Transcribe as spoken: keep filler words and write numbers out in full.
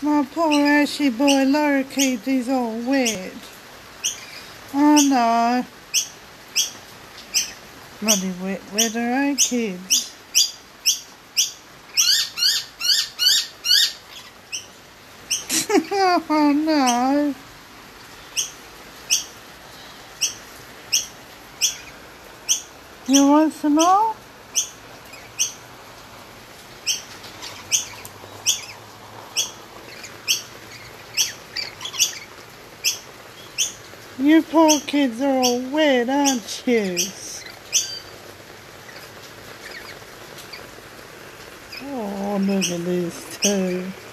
My poor Ashy boy lorikeet is all wet. I know. Bloody wet weather, eh, kids? Oh no. You want some more? You poor kids are all wet, aren't you? Oh, look at this too.